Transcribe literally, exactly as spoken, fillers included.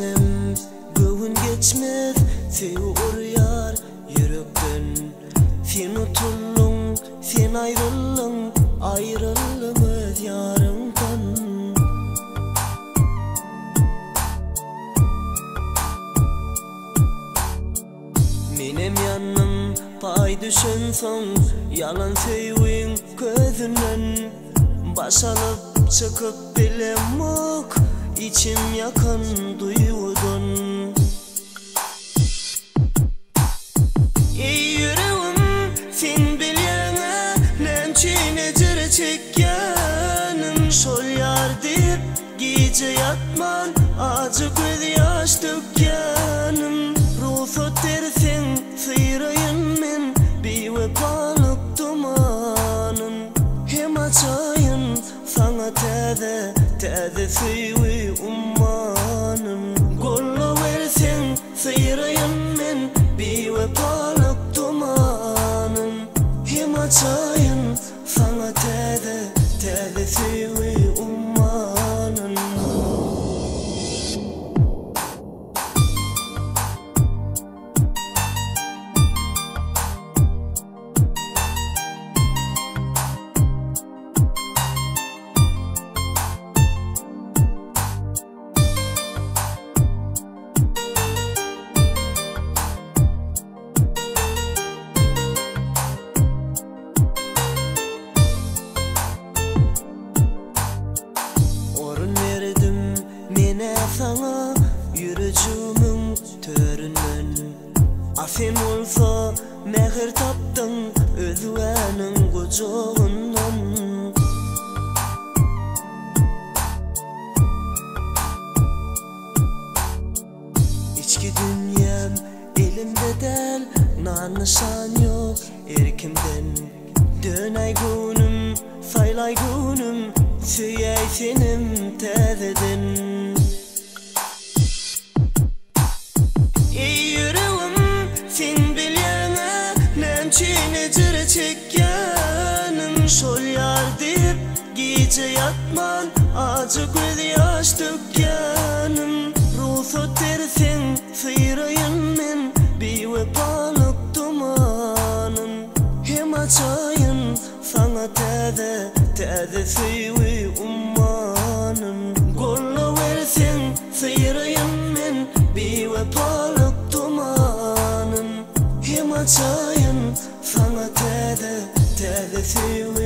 geçsem bugün geçmez Sen uğrayar yürekten Sen utullun, sen ayrıllın Ayrılımız yarınkan Menem yanım pay düşen son Yalan söyleyin gözünden Başalıp çıkıp bilemok İçim yakın duyudun Ey yüreğim sen bilyene Nemçine cırı çekkenim Şol yar deyip gece yatman Acı göz yaş dökkenim Ruhsat dersen sıyırayın men Bir vefalık dumanın Hem açayın sana teze Teze suyu ummanın Golla versen sıyırayın men Bir vefalık dumanın Hem açayın sana teze Teze suyu ummanın Sana yürücümün töründen Afen olsa mehir taptın Özvenin kucağından İçki dünyam elimde del Nanışan yok erkimden Dönay günüm, saylay günüm Süyey senim tezeden Nemçine cırı çekkenim Şol yar deyip gece yatman Acı göz yaş dökkenim Ruhsat dersen sıyırayın men Bir vefalık dumanın Hem açayın sana teze Teze suyu ummanın Golla versen sıyırayın men Bir vefalık dumanın Hem açayın sana teze Teze suyu